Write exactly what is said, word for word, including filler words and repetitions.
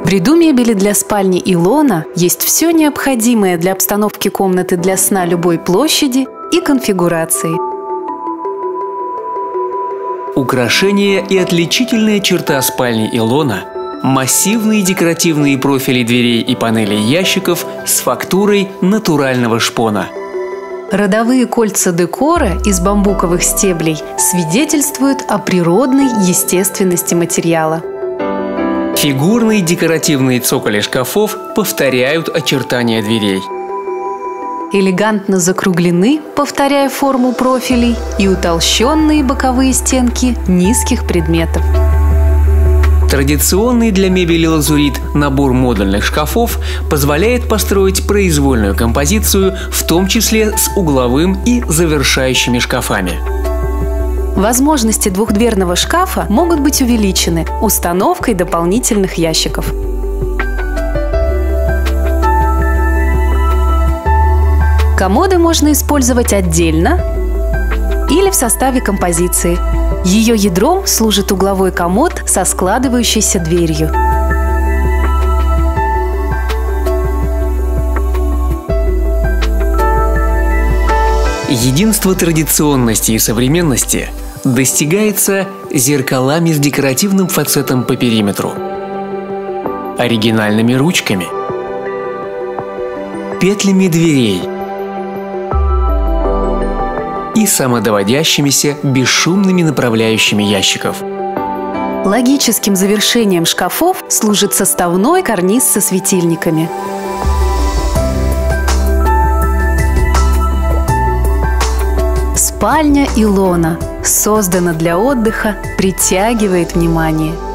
В ряду мебели для спальни Илона есть все необходимое для обстановки комнаты для сна любой площади и конфигурации. Украшение и отличительная черта спальни Илона – массивные декоративные профили дверей и панелей ящиков с фактурой натурального шпона. Родовые кольца декора из бамбуковых стеблей свидетельствуют о природной естественности материала. Фигурные декоративные цоколи шкафов повторяют очертания дверей. Элегантно закруглены, повторяя форму профилей, и утолщенные боковые стенки низких предметов. Традиционный для мебели лазурит набор модульных шкафов позволяет построить произвольную композицию, в том числе с угловым и завершающими шкафами. Возможности двухдверного шкафа могут быть увеличены установкой дополнительных ящиков. Комоды можно использовать отдельно или в составе композиции. Ее ядром служит угловой комод со складывающейся дверью. Единство традиционности и современности достигается зеркалами с декоративным фацетом по периметру, оригинальными ручками, петлями дверей и самодоводящимися бесшумными направляющими ящиков. Логическим завершением шкафов служит составной карниз со светильниками. Спальня Илона создана для отдыха, притягивает внимание.